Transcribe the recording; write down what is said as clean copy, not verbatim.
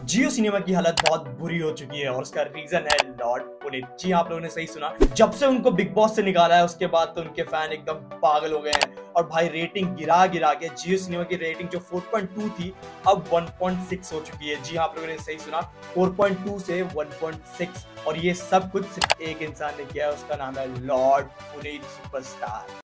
जियो cinema की हालत बहुत बुरी हो चुकी है और उसका रीजन है लॉर्ड पुनीत। जी हाँ, आप लोगों ने सही सुना। जब से उनको बिग बॉस से निकाला है उसके बाद तो उनके फैन एकदम पागल हो गए हैं और भाई रेटिंग गिरा गिरा के जियो सिनेमा की रेटिंग जो 4.2 थी अब 1.6 हो चुकी है। जी हाँ, आप लोगों ने सही सुना, 4.2 से 1.6। और ये सब कुछ सिर्फ एक इंसान ने किया है, उसका नाम है लॉर्ड पुनीत सुपरस्टार।